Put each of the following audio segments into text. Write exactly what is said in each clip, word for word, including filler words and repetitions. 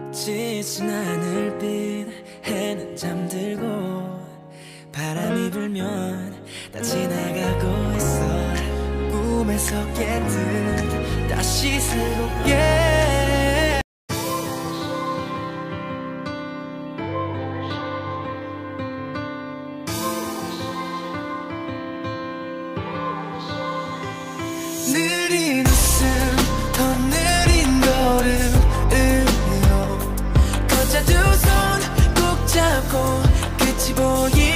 지친 하늘빛 해는 잠들고 바람이 불면 다 지나가고 있어. 꿈에서 깬 듯 다시 새롭게 느린 웃음 더 느린 걸음으로 걷자 두 손 꼭 잡고 끝이 보이.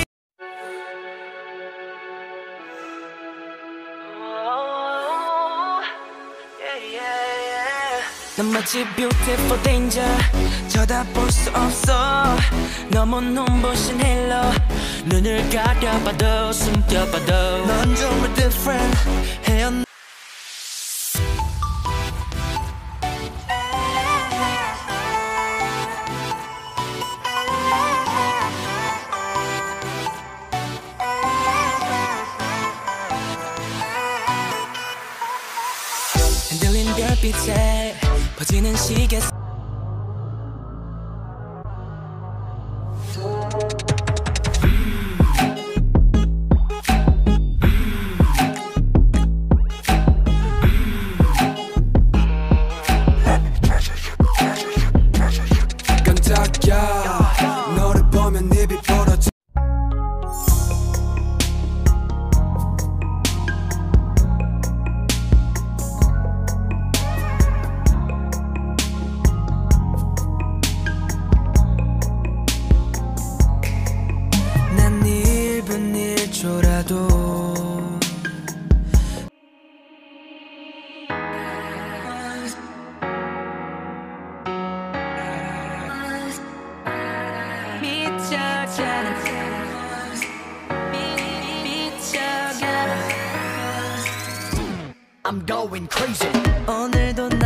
넌 마치 beautiful danger 쳐다볼 수 없어. 너무 눈부신 헬로 눈을 가려봐도 숨겨봐도 넌 정말 different 헤엄. 흔들린 별빛에 퍼지는 시계 깜짝이야 너를 보면 입이 벌어져. 난 일 분 일 초라도 미쳐가네 미쳐가네 I'm going crazy. 오늘도